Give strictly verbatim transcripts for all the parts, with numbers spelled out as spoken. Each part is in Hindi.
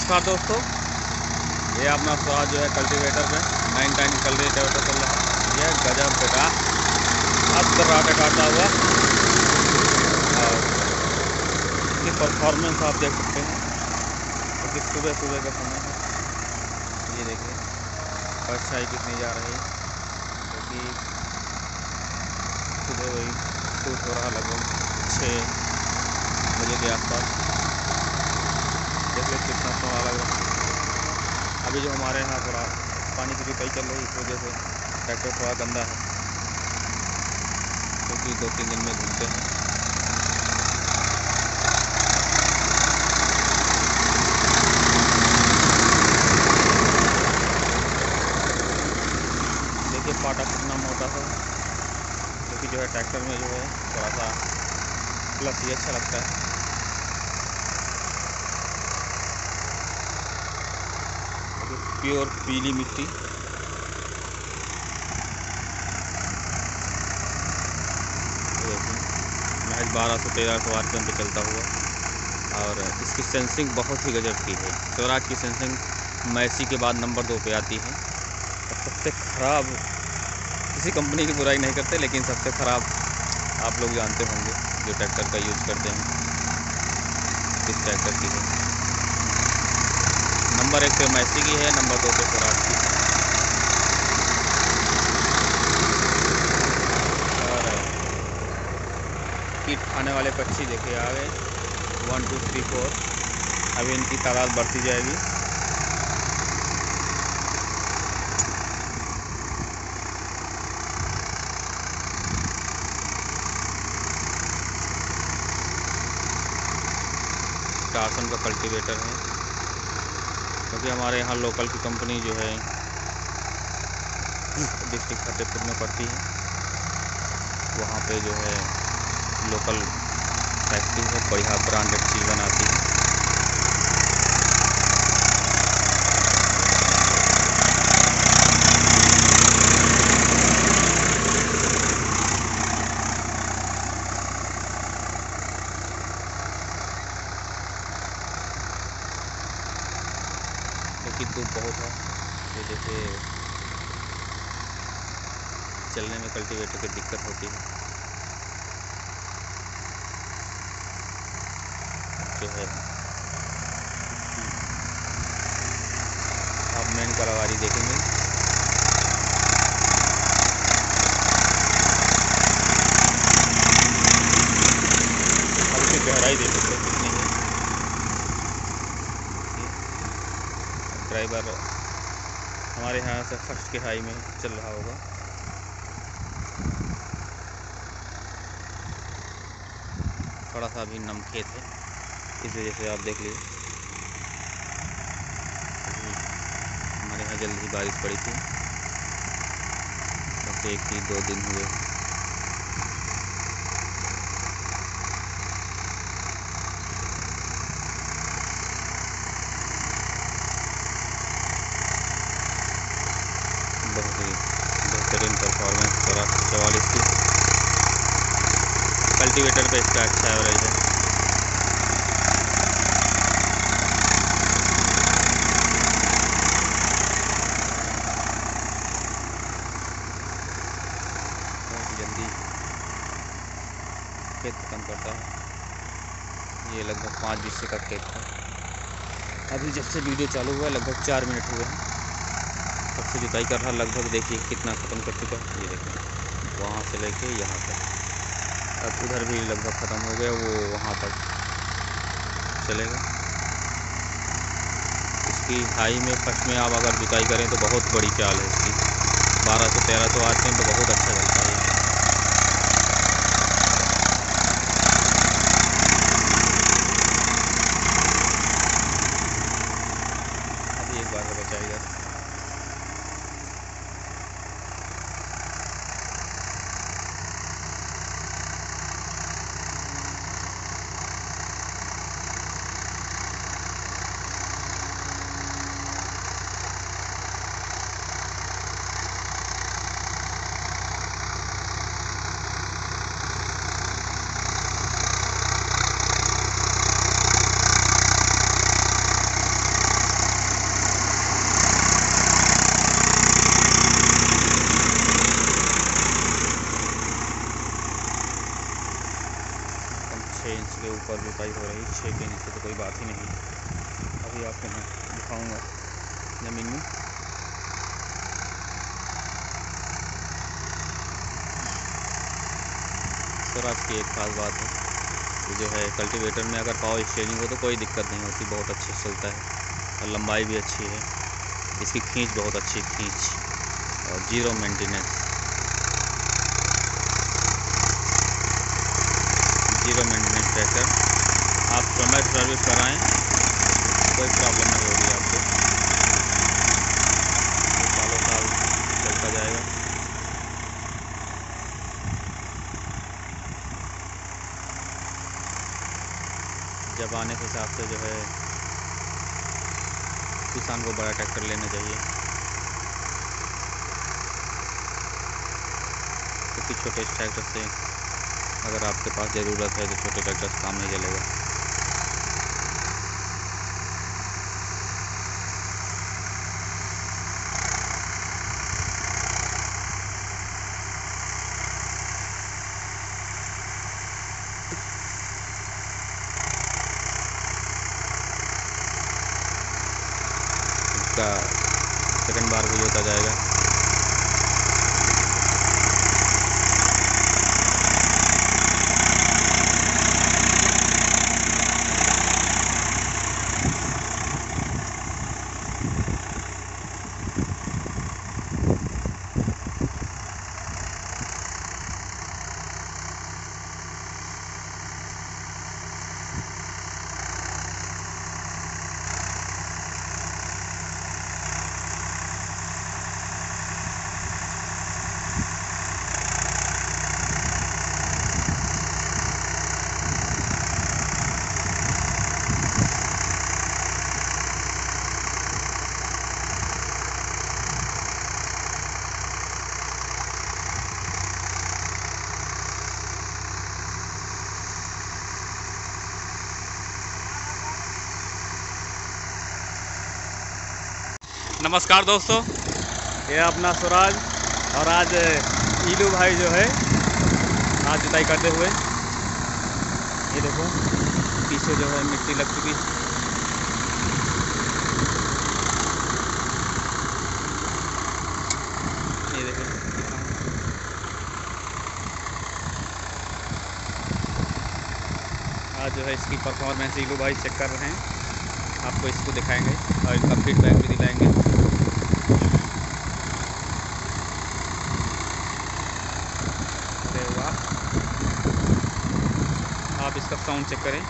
नमस्कार दोस्तों, ये अपना स्वराज जो है कल्टीवेटर में नाइन टाइन कल्टीवेटर चल रहा है। यह गजब बेटा अदराटे काटता हुआ और इसकी परफॉर्मेंस आप देख सकते हैं। क्योंकि तो सुबह सुबह का समय है, ये देखिए परछाई कितनी जा रही है। क्योंकि सुबह वही शूट हो रहा लगभग छः बजे के आसपास। देख लो कितना सोना लग रहा है। अभी जो हमारे यहाँ थोड़ा पानी की जुताई चल रही है, इस वजह से ट्रैक्टर थोड़ा गंदा है, क्योंकि दो तीन दिन में धुलते हैं। देखिए पाटा कितना मोटा है, क्योंकि जो है ट्रैक्टर में जो है थोड़ा सा प्लस ये अच्छा लगता है। प्योर पीली मिट्टी, महज बारह सौ तेरह सौ आर पी एम पे चलता हुआ। और इसकी सेंसिंग बहुत ही गजब की है। स्वराज की सेंसिंग मैसी के बाद नंबर दो पे आती है। और सबसे ख़राब, किसी कंपनी की बुराई नहीं करते, लेकिन सबसे ख़राब आप लोग जानते होंगे जो ट्रैक्टर का यूज़ करते हैं किस ट्रैक्टर की है। नंबर एक पे मैसी की है, नंबर दो पे स्वराज की है। और कीट खाने वाले पक्षी देखिए आ गए, वन टू थ्री फोर। अभी इनकी तादाद बढ़ती जाएगी। टार्सन का कल्टीवेटर है, क्योंकि हमारे यहाँ लोकल की कंपनी जो है डिस्ट्रिक्ट फतेहपुर में पड़ती है। वहाँ पे जो है लोकल फैक्ट्री है, बढ़िया ब्रांडेड चीज़ बनाती है। क्योंकि धूप बहुत है, तो जैसे चलने में कल्टीवेटर की दिक्कत होती है। जो है आप मेन कालावारी देखेंगे, अब इसकी गहराई देख सकते हैं कितनी है। ड्राइवर हमारे यहाँ से फर्स्ट के हाई में चल रहा होगा। थोड़ा सा भी नम खेत है, इस वजह से आप देख लीजिए। हमारे यहाँ जल्द ही बारिश पड़ी थी, तो एक ही दो दिन हुए। बहुत ही बेहतरीन परफॉर्मेंस स्वराज चवालीस की कल्टीवेटर पे इसका अच्छा एवरेज है। बहुत जल्दी खेत खत्म करता है। ये लगभग पाँच बीसे का खेत था। अभी जब से वीडियो चालू हुआ लगभग चार मिनट हुए हैं, तब से जुताई कर रहा। लगभग देखिए कितना ख़त्म कर चुका है। ये देखिए वहाँ से लेके यहाँ तक, अब उधर भी लगभग ख़त्म हो गया, वो वहाँ तक चलेगा। इसकी हाई में फर्स्ट में आप अगर जुताई करें तो बहुत बड़ी चाल है इसकी। बारह सौ तेरह सौ आर पी एम तो बहुत अच्छा चलता है। अभी एक बार का बचा इधर। छः के नीचे तो कोई बात ही नहीं। अभी आपको मैं दिखाऊंगा ज़मीन में। स्वराज की एक खास बात है, ये जो है कल्टीवेटर में अगर पावर स्टीयरिंग हो तो कोई दिक्कत नहीं होती, बहुत अच्छे से चलता है और लंबाई भी अच्छी है। इसकी खींच बहुत अच्छी खींच और zero maintenance, zero maintenance tractor. आप समय से सर्विस कराएं, कोई प्रॉब्लम नहीं होगी आपको, सालों साल चलता जाएगा। ज़माने के हिसाब से जो है किसान को बड़ा ट्रैक्टर लेना चाहिए, क्योंकि तो छोटे ट्रैक्टर से अगर आपके पास ज़रूरत है तो छोटे ट्रैक्टर से काम नहीं चलेगा। इसका सेकंड बार भी होता जाएगा। नमस्कार दोस्तों, ये अपना स्वराज और आज ईलू भाई जो है आज जुताई करते हुए, ये देखो पीछे जो है मिट्टी लग चुकी है। ये देखो आज जो है इसकी परफॉर्मेंस ईलू भाई चेक कर रहे हैं, आपको इसको दिखाएंगे और इनका फीडबैक भी दिलाएंगे। अरे वाह, आप इसका साउंड चेक करें।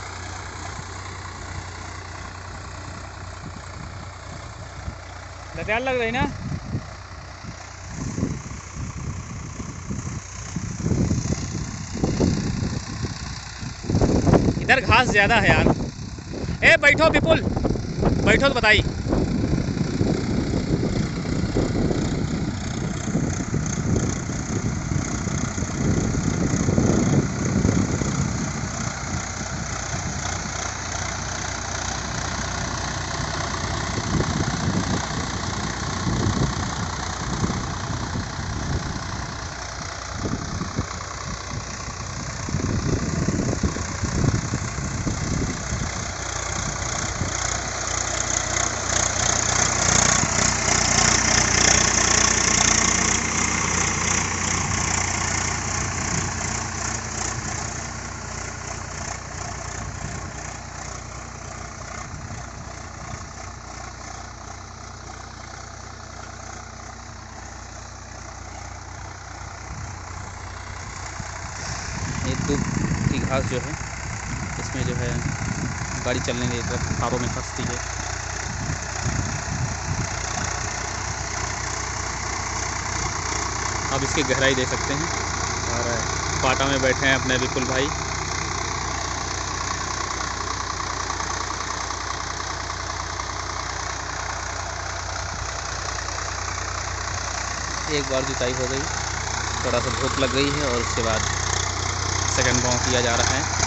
लग रही ना, इधर घास ज़्यादा है यार। ए बैठो विपुल, बैठो तो बताइए। ये दूब की घास जो है इसमें जो है गाड़ी चलने के तारों में फंसती है। आप इसकी गहराई दे सकते हैं और पाटा में बैठे हैं अपने विपुल भाई। एक बार जुताई हो गई, थोड़ा सा भूख लग गई है और उसके बाद सेकंड पाँव किया जा रहा है।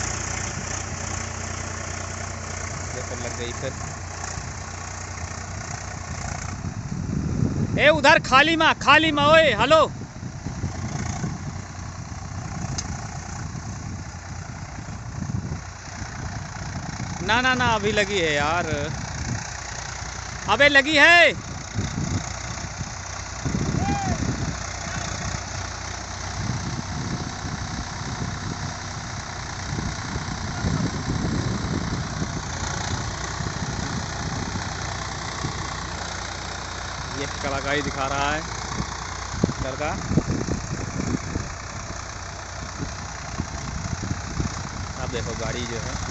जैसे लग गई फिर ए उधर खाली माँ खाली माँ, ओए हेलो। ना ना ना अभी लगी है यार, अबे लगी है। ये कलाकारी दिखा रहा है लड़का। अब देखो गाड़ी जो है,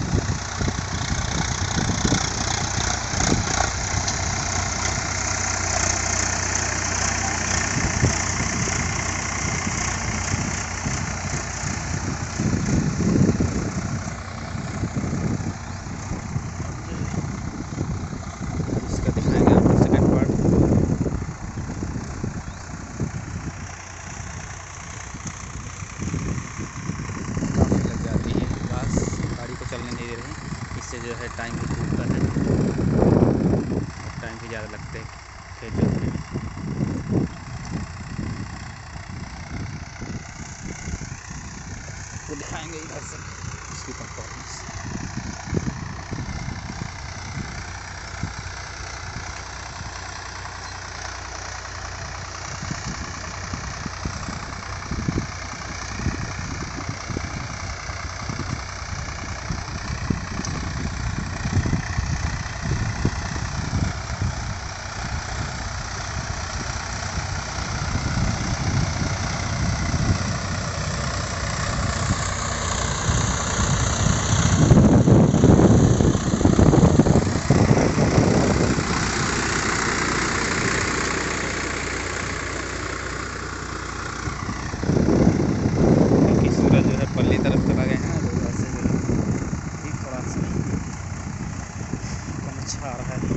इसका दिखाएंगे आपको सेकंड पार्ट। काफ़ी लग जाती है क्लास, गाड़ी को चलने नहीं दे रही, इससे जो है टाइम भी टूटता है और टाइम भी ज़्यादा लगते हैं खेत जोतने में। वो दिखाएंगे इधर से इसकी परफॉर्मेंस। पल्ली तरफ चला गया है ना, तो उधर से जो है ठीक थोड़ा सा कम अच्छा आ रहा है।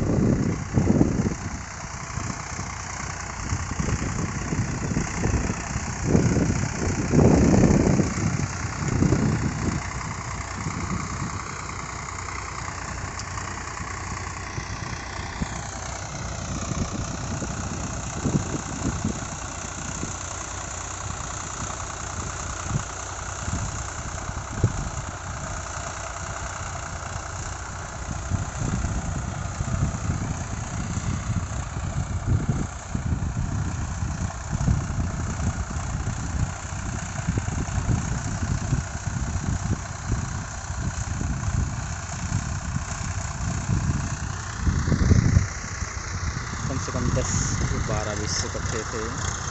कम से कम दस बारह बीस कट्ठे थे।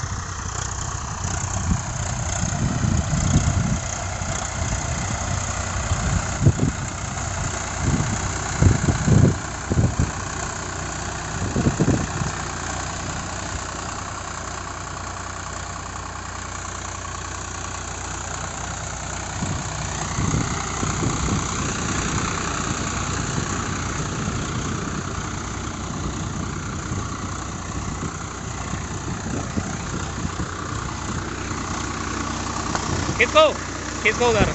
किसको किसको उधर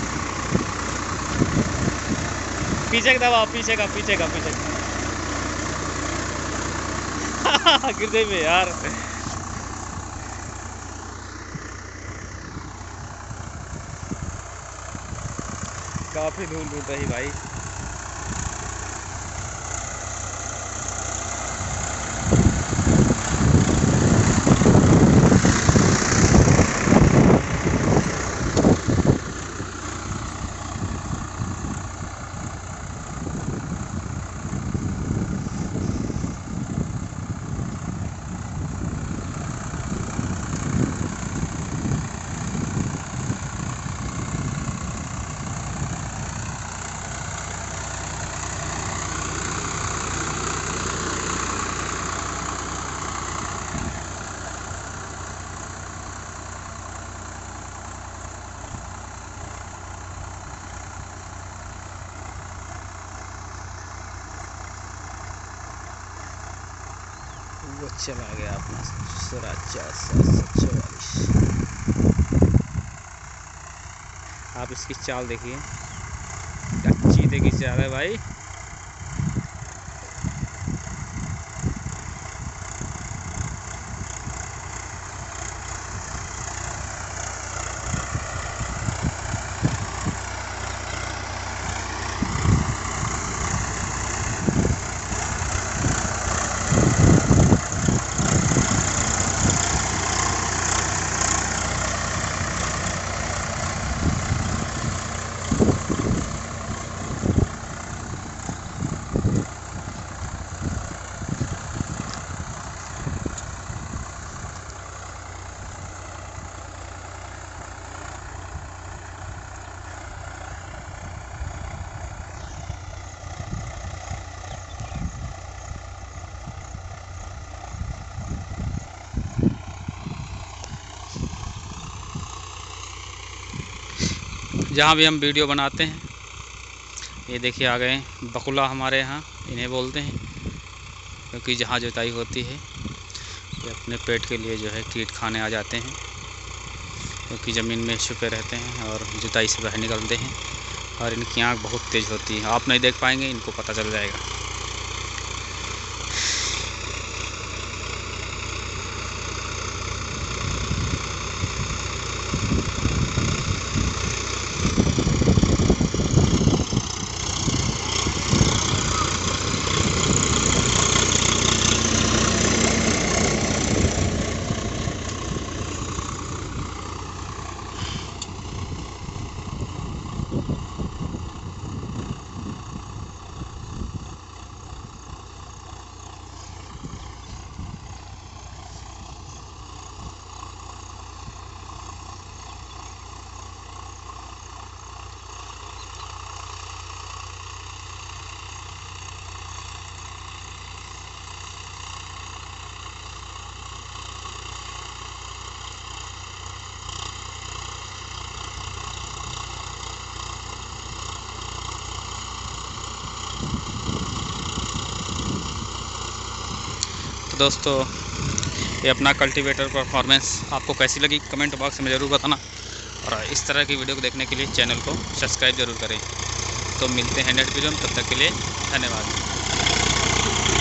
पीछे का दबाओ, पीछे का पीछे का पीछे का गिरते में यार। काफी धूल धूल रही भाई। वो चला गया अपना स्वराज सात सौ चौवालीस। आप इसकी चाल देखिए, क्या चीते की चाल है भाई। जहाँ भी हम वीडियो बनाते हैं। ये देखिए आ गए बकुला, हमारे यहाँ इन्हें बोलते हैं, क्योंकि जहाँ जुताई होती है ये अपने पेट के लिए जो है कीट खाने आ जाते हैं, क्योंकि ज़मीन में छुपे रहते हैं और जुताई से बाहर निकलते हैं। और इनकी आँख बहुत तेज़ होती है, आप नहीं देख पाएंगे, इनको पता चल जाएगा। तो दोस्तों, ये अपना कल्टीवेटर परफॉर्मेंस आपको कैसी लगी कमेंट बॉक्स में ज़रूर बताना, और इस तरह की वीडियो को देखने के लिए चैनल को सब्सक्राइब ज़रूर करें। तो मिलते हैं नेक्स्ट वीडियो में, तब तक के लिए धन्यवाद।